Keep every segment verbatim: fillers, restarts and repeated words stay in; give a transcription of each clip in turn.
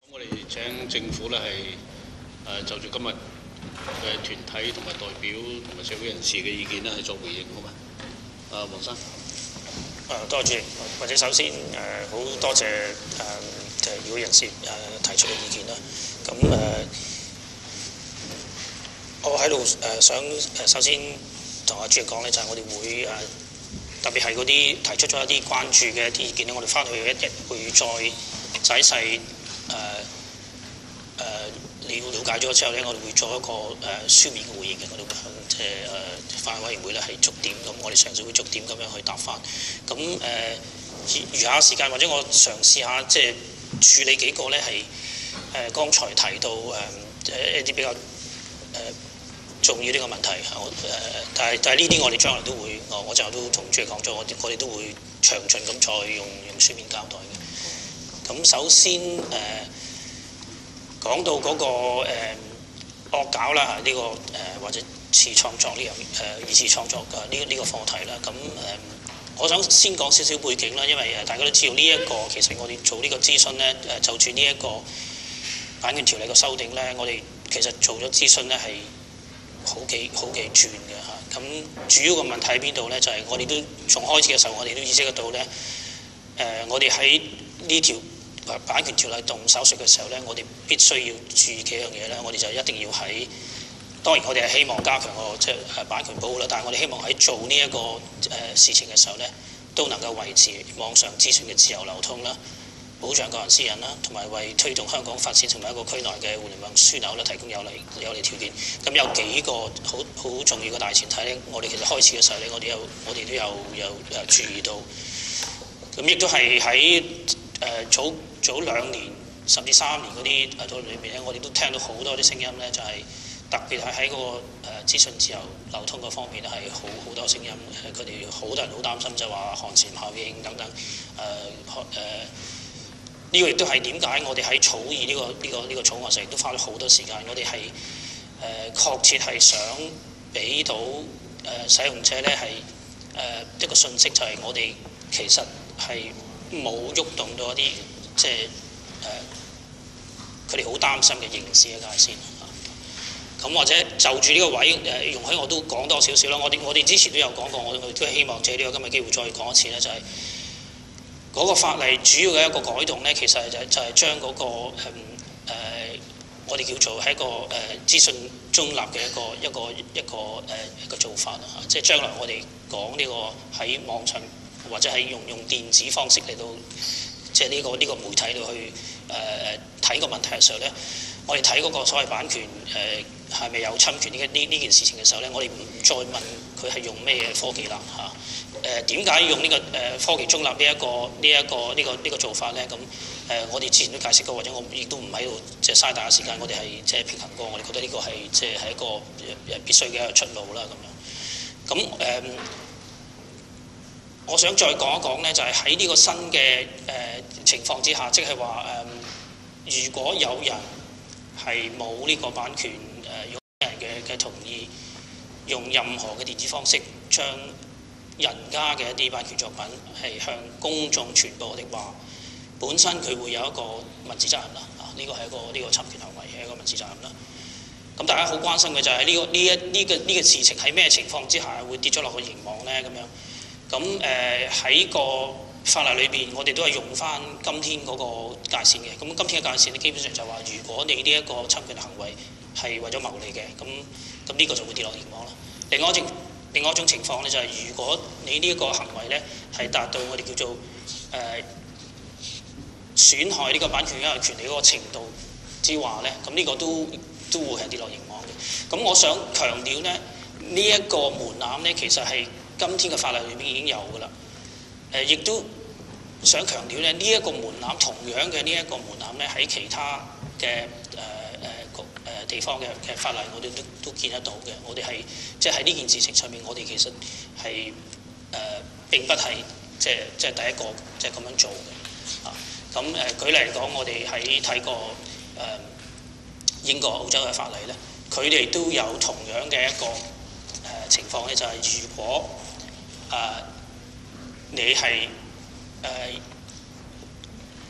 我哋請政府咧係誒就住今日嘅團體同埋代表同埋社會人士嘅意見咧係作回應，好嘛？啊，黃生。 誒多謝，或者首先誒好、呃、多謝誒就係議會人士誒、呃、提出嘅意見啦。咁誒、呃，我喺度誒想誒首先同阿主席講咧，就係、是、我哋會誒、呃、特別係嗰啲提出咗一啲關注嘅一啲意見咧，我哋翻去一日會再仔細誒誒了了解咗之後咧，我哋會做一個誒、呃、書面嘅回應嘅，我哋會向即係誒法案委員會咧係逐點咁，我哋嘗試會逐點咁樣去答翻。咁誒、呃、餘下時間或者我嘗試下即係處理幾個咧係誒剛才提到誒誒、呃、一啲比較誒、呃、重要呢個問題。我誒、呃、但係但係呢啲我哋將來都會，我我就都同主席講咗，我我哋都會詳盡咁再用用書面交代嘅。咁首先誒。呃講到嗰、那個誒、呃、惡搞啦，呢、這個誒、呃、或者次創作呢樣誒二次創作嘅呢呢個課題啦，咁誒、呃、我想先講少少背景啦，因為誒大家都知道呢、這、一個其實我哋做呢個諮詢咧誒就住呢一個版權條例嘅修訂咧，我哋其實做咗諮詢咧係好幾好幾轉嘅嚇。咁主要嘅問題喺邊度咧？就係、是、我哋都從開始嘅時候，我哋都意識得到咧誒、呃，我哋喺呢條版權條例動手術嘅時候咧，我哋必須要注意幾樣嘢咧。我哋就一定要喺，當然我哋係希望加強個即係版權保護啦。但係我哋希望喺做呢、這、一個誒、呃、事情嘅時候咧，都能夠維持網上資訊嘅自由流通啦，保障個人私隱啦，同埋為推動香港發展成為一個區內嘅互聯網樞紐咧，提供有利有利條件。咁有幾個好好重要嘅大前提咧，我哋其實開始嘅時候咧，我哋有我哋都有有誒注意到。咁亦都係喺誒早早兩年甚至三年嗰啲誒討論裏面咧，我哋都聽到好多啲聲音咧，就係、是、特別係喺嗰個誒、呃、資訊自由流通嗰方面咧，係好好多聲音。誒佢哋好多人好擔心，就係話寒蟬效應等等。誒誒呢個亦都係點解我哋喺草擬呢、這個呢、這個呢、這個草案上亦都花咗好多時間。我哋係誒確切係想俾到誒、呃、使用者咧係誒一個訊息，就係我哋其實係冇喐動到一啲即係誒佢哋好擔心嘅刑事嘅界線。咁或者就住呢個位誒、呃、容許我都講多少少啦。我哋我哋之前都有講過，我哋都係希望借呢個今日機會再講一次咧，就係、是、嗰個法例主要嘅一個改動咧，其實就就係將嗰個誒、呃、我哋叫做係一個誒、呃、資訊中立嘅一個一個一個誒一,一個做法啊。即係將來我哋講呢個喺網上或者係用用電子方式嚟到即係呢個呢、呢個媒體度去誒睇個問題嘅時候咧，我哋睇嗰個所謂版權誒係咪有侵權呢呢呢件事情嘅時候咧，我哋唔再問佢係用咩科技啦嚇。誒點解用呢、呢個誒、呃、科技中立呢、呢、一個呢一、呢個呢、呢個呢、呢個做法咧？咁誒、呃、我哋之前都解釋過，或者我亦都唔喺度即係嘥大家時間，我哋係即係平衡過，我哋覺得呢個係即係係一個誒必須嘅一個出路啦咁樣。咁誒、呃，我想再講一講咧，就係喺呢個新嘅誒、呃、情況之下，即係話誒，如果有人係冇呢個版權誒擁有人嘅嘅同意，用任何嘅電子方式將人家嘅一啲版權作品係向公眾傳播的話，本身佢會有一個民事責任啦。啊，呢個係一個呢、呢個侵權行為係一個民事責任啦。咁大家好關心嘅就係呢、呢個呢一呢個呢個事情喺咩情況之下會跌咗落個刑網咧？咁樣咁誒喺個法例裏邊，我哋都係用翻今天嗰個界線嘅。咁今天嘅界線咧，基本上就話，如果你呢一個侵權行為係為咗牟利嘅，咁咁呢個就會跌落刑網啦。另外一種另外一種情況咧，就係、是、如果你呢一個行為咧係達到我哋叫做誒、呃、損害呢個版權擁有權利嗰個程度之話咧，咁呢個都都會係跌落刑網嘅。咁我想強調咧，呢、這、一個門檻咧，其實係今天嘅法例裏邊已經有㗎啦。誒、呃，亦都想強調咧，呢、這、一個門檻同樣嘅呢一個門檻咧，喺其他嘅誒誒個誒地方嘅嘅法例，我哋都都見得到嘅。我哋係即係喺呢件事情上面，我哋其實係誒、呃、並不係即係即係第一個即係咁樣做嘅。啊，咁誒、呃、舉例嚟講，我哋喺睇過誒、呃、英國、澳洲嘅法例咧，佢哋都有同樣嘅一個誒、呃、情況咧，就係、是、如果誒、呃、你係誒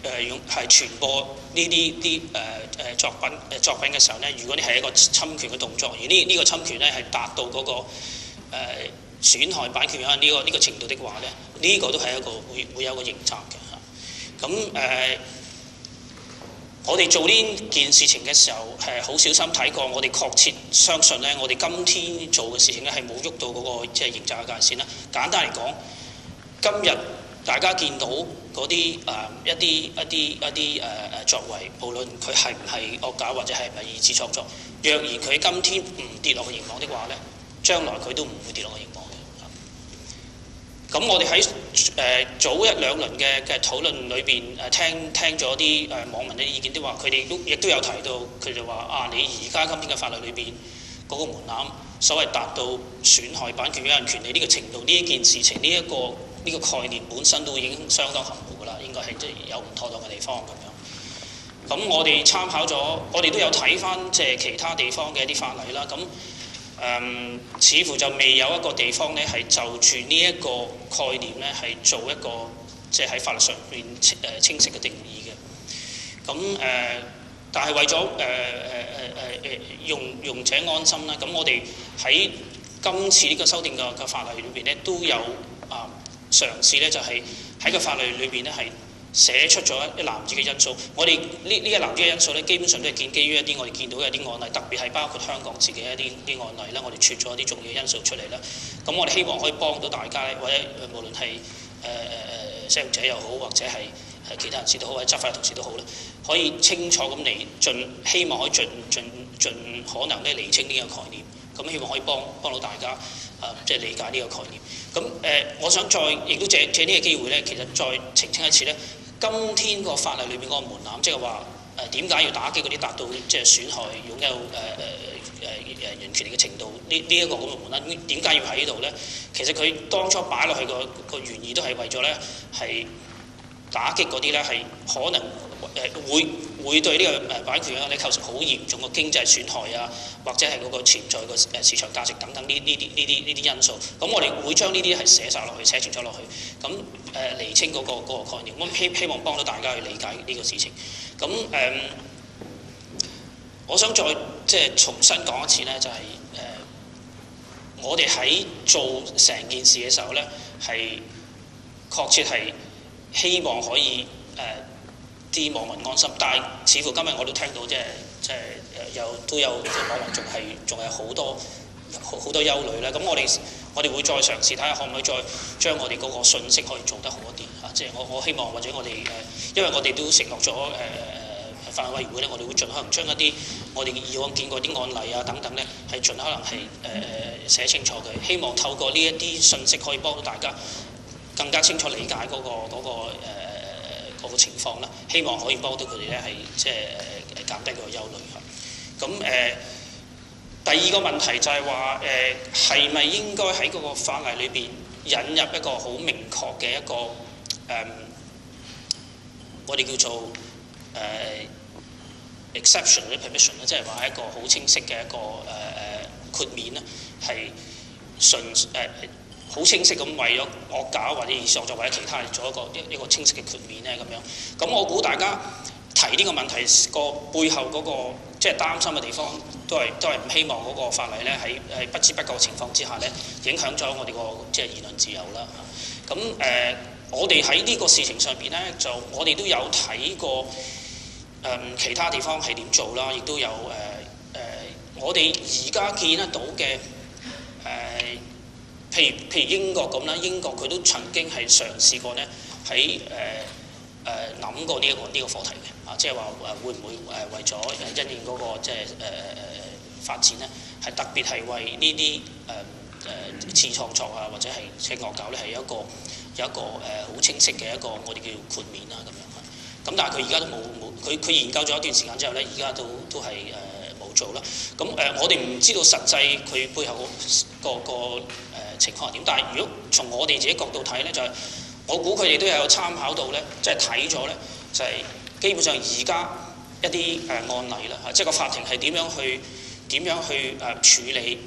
誒用係傳播呢啲啲誒誒作品誒作品嘅時候咧，如果你係一個侵權嘅動作，而呢呢個侵權咧係達到嗰、那個誒、呃、損害版權啊呢個呢、這個程度的話咧，呢、這個都係一個會會有一個刑責嘅嚇。咁誒、呃，我哋做呢件事情嘅時候係好小心睇過，我哋確切相信咧，我哋今天做嘅事情咧係冇喐到嗰、那個即係刑責嘅界線啦。簡單嚟講，今日大家見到嗰啲誒一啲一啲一啲誒誒作為，無論佢係唔係惡搞或者係唔係二次創作，若然佢今天唔跌落個刑網的話咧，將來佢都唔會跌落個刑網嘅。咁我哋喺誒早一兩輪嘅嘅討論裏邊誒聽聽咗啲誒網民嘅意見，都話佢哋都亦都有提到，佢就話啊，你而家今天嘅法律裏邊嗰個門檻，所謂達到損害版權、有人權利呢個程度，呢一件事情呢一個。呢個概念本身都已經相當含糊㗎啦，應該係即係有唔妥當嘅地方咁樣。咁我哋參考咗，我哋都有睇翻即係其他地方嘅一啲法例啦。咁誒、嗯，似乎就未有一個地方咧係就住呢一個概念咧係做一個即係喺法律上面誒清晰嘅定義嘅。咁誒、呃，但係為咗誒誒誒誒誒用用者安心啦，咁我哋喺今次呢個修訂嘅嘅法例裏邊咧都有啊。嘗試咧就係喺個法律裏邊咧係寫出咗一籃子嘅因素。我哋呢呢一籃子嘅因素咧，基本上都係建基於一啲我哋見到嘅一啲案例，特別係包括香港自己一啲啲案例啦。我哋撮咗一啲重要因素出嚟啦。咁我哋希望可以幫到大家咧，或者無論係誒誒使用者又好，或者係係其他人士都好，或者執法同事都好啦，可以清楚咁嚟盡希望可以盡盡盡可能咧釐清呢個概念。咁希望可以幫幫到大家啊，即係理解呢個概念。咁誒、呃，我想再亦都借借呢個機會咧，其實再澄清一次咧，今天個法例裏邊嗰個門檻，即係話誒點解要打擊嗰啲達到即係損害擁有誒誒誒誒人權利嘅程度呢？呢一個咁嘅門檻，點解要喺呢度咧？其實佢當初擺落去個個原意都係為咗咧係打擊嗰啲咧係可能誒會會對呢個誒版權啊咧構成好嚴重嘅經濟損害啊，或者係嗰個潛在個誒市場價值等等呢呢啲呢啲呢啲因素。咁我哋會將呢啲係寫晒落去，寫清楚落去。咁誒釐清嗰個嗰個概念，咁希希望幫到大家去理解呢個事情。咁誒、呃，我想再即係重新講一次咧，就係、是、誒、呃、我哋喺做成件事嘅時候咧，係確切係希望可以誒。呃啲網民安心，但係似乎今日我都聽到即係即係誒有都有即係網民仲係仲係好多好好多憂慮啦。咁我哋我哋會再嘗試睇下可唔可以再將我哋嗰個信息可以做得好一啲嚇。即係我我希望或者我哋誒，因為我哋都承諾咗誒誒法案委員會咧，我哋會盡可能將一啲我哋以往見過啲案例啊等等咧，係盡可能係誒誒寫清楚嘅。希望透過呢一啲信息可以幫到大家更加清楚理解嗰個嗰個誒嗰個情況啦，希望可以幫到佢哋咧，係即係誒減低佢個憂慮嚇。咁誒、呃、第二個問題就係話誒係咪應該喺嗰個法例裏邊引入一個好明確嘅一個誒、呃，我哋叫做誒、呃、exception 或者 permission 咧，即係話係一個好清晰嘅一個誒誒、呃、豁免咧，係純誒。呃好清晰咁為咗惡搞或者以上作為咗其他嚟做一個一一個清晰嘅豁免咧咁樣。咁我估大家提呢個問題個背後嗰、那個即係、就是、擔心嘅地方，都係都係唔希望嗰個法例咧喺喺不知不覺嘅情況之下咧，影響咗我哋個即係言論自由啦。咁誒、呃，我哋喺呢個事情上邊咧，就我哋都有睇過誒、呃、其他地方係點做啦，亦都有誒誒、呃，我哋而家見得到嘅誒。呃譬如譬如英國咁啦，英國佢都曾經係嘗試過咧喺誒誒諗過呢、這、一個呢、這個課題嘅啊，即係話誒會唔會誒為咗誒因應嗰、那個即係誒誒發展咧，係特別係為呢啲誒誒次創作啊，或者係即係惡搞咧，係有一個有一個誒好、呃、清晰嘅一個我哋叫豁免啊咁樣。咁但係佢而家都冇冇佢佢研究咗一段時間之後咧，而家都都係誒冇做啦。咁誒、呃、我哋唔知道實際佢背後個個個誒情況係點，但係如果從我哋自己角度睇咧，就係、是、我估佢哋都有參考到咧，即係睇咗咧，就係、是、基本上而家一啲誒案例啦，嚇，即係個法庭係點樣去點樣去誒處理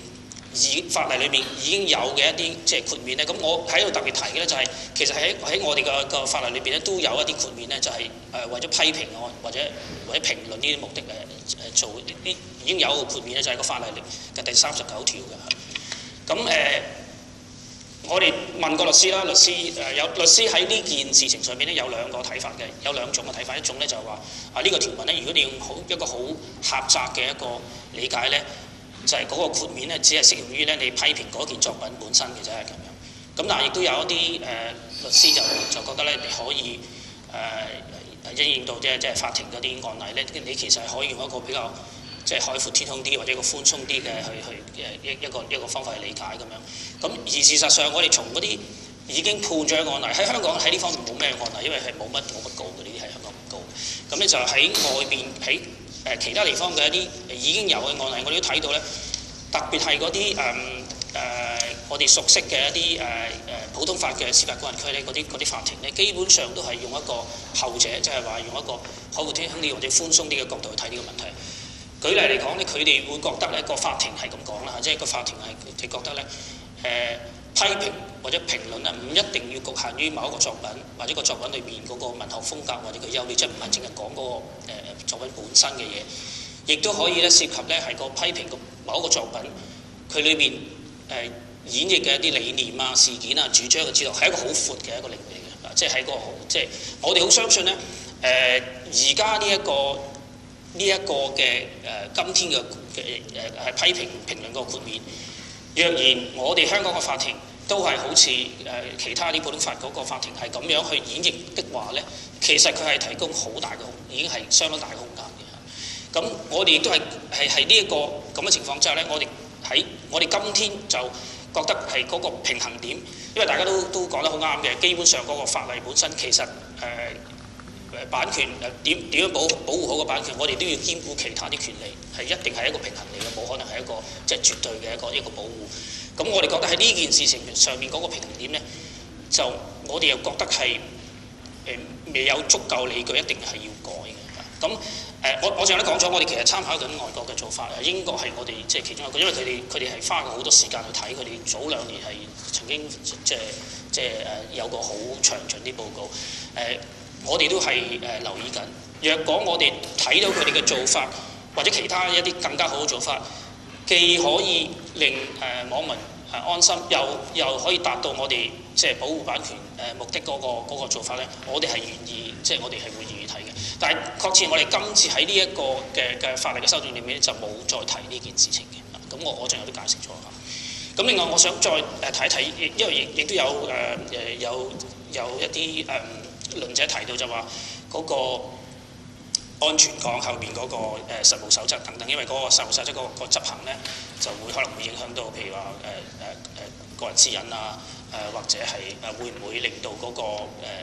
已法例裏面已經有嘅一啲即係豁免咧，咁我喺度特別提嘅咧就係、是、其實喺喺我哋嘅個法例裏邊咧都有一啲豁免咧，就係、是、誒為咗批評案或者或者評論呢啲目的誒誒做呢啲已經有個豁免咧，就係、是、個法例嘅第三十九條嘅。咁誒、呃，我哋問過律師啦，律師誒、呃、有律師喺呢件事情上面咧有兩個睇法嘅，有兩種嘅睇法，一種咧就係話啊呢、這個條文咧，如果你用好一個好狹窄嘅一個理解咧。就係嗰個豁免咧，只係適用於咧你批評嗰件作品本身嘅啫咁樣。咁但係亦都有一啲誒、呃、律師就就覺得咧，你可以誒應應到即係即係法庭嗰啲案例咧，你其實係可以用一個比較即係海闊天空啲或者一個寬鬆啲嘅去去誒一一個一個方法去理解咁樣。咁而事實上，我哋從嗰啲已經判咗嘅案例喺香港喺呢方面冇咩案例，因為係冇乜冇乜告嘅，呢啲係香港唔告。咁咧就喺外邊喺誒其他地方嘅一啲已經有嘅案例，我哋都睇到咧，特別係嗰啲誒誒我哋熟悉嘅一啲誒誒普通法嘅司法管轄區咧，嗰啲嗰啲法庭咧，基本上都係用一個後者，即係話用一個海闊天空啲或者寬鬆啲嘅角度去睇呢個問題。舉例嚟講咧，佢哋會覺得咧個法庭係咁講啦，即係個法庭係佢覺得咧誒、呃、批評或者評論啊，唔一定要局限於某一個作品或者個作品裏邊嗰個文學風格或者佢優劣，即係唔係淨係講嗰個誒作品本身嘅嘢。亦都可以咧涉及咧係個批評個某一個作品，佢裏面誒演繹嘅一啲理念啊、事件啊、主張嘅資料，係一個好闊嘅一個領域嚟嘅，即係喺個即係我哋好相信咧誒而家呢一個呢一個嘅誒、呃、今天嘅嘅誒係批評評論個豁免。若然我哋香港嘅法庭都係好似誒、呃、其他啲普通法嗰個法庭係咁樣去演繹的話咧，其實佢係提供好大嘅空，已經係相當大嘅空間。咁我哋亦都係係係呢一個咁嘅情況之下咧，我哋喺我哋今天就覺得係嗰個平衡點，因為大家都都講得好啱嘅，基本上嗰個法例本身其實誒誒、呃、版權誒點點樣保保護好個版權，我哋都要兼顧其他啲權利，係一定係一個平衡嚟嘅，冇可能係一個即係絕對嘅一個一個保護。咁我哋覺得喺呢件事情上面嗰個平衡點咧，就我哋又覺得係誒、呃、未有足夠理據，一定係要改嘅。咁誒、呃，我我上次都講咗，我哋其實參考緊外國嘅做法。英國係我哋即係其中一個，因為佢哋佢哋係花過好多時間去睇，佢哋早兩年係曾經即係即係誒有個好詳盡啲報告。誒、呃，我哋都係誒、呃、留意緊。若果我哋睇到佢哋嘅做法，或者其他一啲更加好嘅做法，既可以令誒、呃、網民誒安心，又又可以達到我哋即係保護版權誒、呃、目的嗰、那個嗰、那個做法咧，我哋係願意，即係我哋係會願意睇嘅。但係確切，我哋今次喺呢一個嘅嘅法例嘅修訂裏面就冇再提呢件事情嘅。咁我我仲有啲解釋咗嚇。咁另外我想再誒睇一睇，因為亦亦都有誒誒、呃、有有一啲誒、呃、論者提到就話嗰個安全港後邊嗰、那個誒、呃、實務守則等等，因為嗰個實務守則嗰個執行咧就會可能會影響到，譬如話誒誒誒個人私隱啊，誒、呃、或者係誒會唔會令到嗰、那個誒誒誒誒誒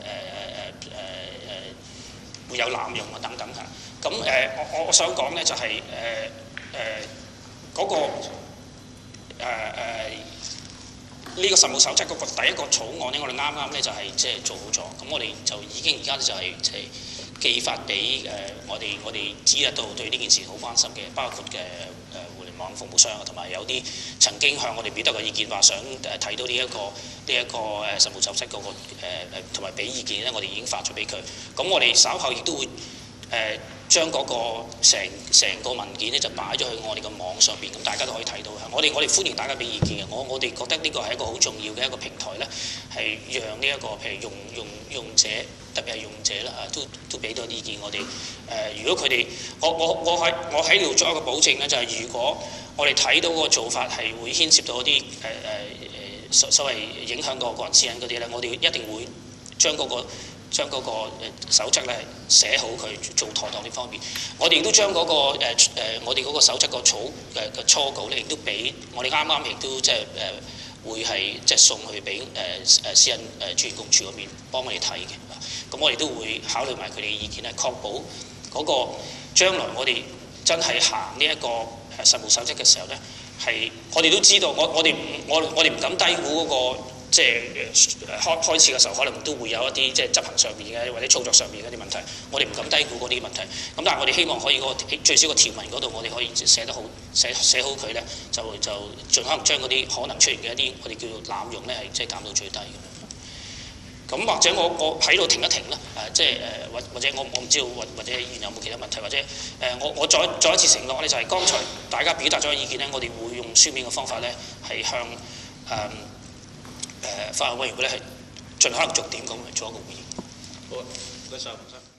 會有濫用啊等等嚇。咁誒、呃、我我我想講咧就係誒誒嗰個誒誒呢個實務守則嗰個第一個草案咧，我哋啱啱咧就係即係做好咗，咁我哋就已經而家就係即係寄發俾誒我哋我哋知得到對呢件事好關心嘅，包括嘅誒互聯網服務商啊，同埋有啲曾經向我哋表達嘅意見，話想誒睇到呢、這、一個呢一、這個誒實務守則嗰個誒誒同埋俾意見咧，我哋已經發咗俾佢。咁我哋稍後亦都會誒、呃、將嗰個成成個文件咧就擺咗去我哋嘅網上邊，咁大家都可以睇到。我哋我哋歡迎大家俾意見嘅。我我哋覺得呢個係一個好重要嘅一個平台咧，係讓呢、這、一個譬如用用用者。特別係用者啦嚇，都都俾到意見我哋。誒、呃，如果佢哋，我我我喺我喺度作一個保證咧，就係、是、如果我哋睇到個做法係會牽涉到一啲誒誒誒所所謂影響個個人私隱嗰啲咧，我哋一定會將嗰、那個將嗰個誒守則咧寫好佢，做妥當呢方面。我哋亦都將嗰、那個誒、呃、我哋嗰個守則個草嘅嘅初稿咧，亦都俾我哋啱啱亦都即係誒。會係即係送去俾誒誒私隱誒專員公署嗰邊幫我哋睇嘅，咁我哋都會考慮埋佢哋嘅意見咧，確保嗰個將來我哋真係行呢一個誒實務守則嘅時候咧，係我哋都知道，我我哋唔我我哋唔敢低估嗰個即係開開始嘅時候，可能都會有一啲即係執行上面嘅或者操作上面嘅一啲問題，我哋唔敢低估嗰啲問題。咁但係我哋希望可以嗰個最少個條文嗰度，我哋可以寫得好寫寫好佢咧，就就盡可能將嗰啲可能出現嘅一啲我哋叫做濫用咧，係即係減到最低咁。咁或者我我喺度停一停啦，誒即係誒或或者我我唔知道或或者議員有冇其他問題，或者誒、呃、我我再再一次承諾咧，就係、是、剛才大家表達咗嘅意見咧，我哋會用書面嘅方法咧，係向誒誒、呃呃、法案委員會咧係盡可能逐點咁嚟做一個回應。 好啊，唔該曬，黃生。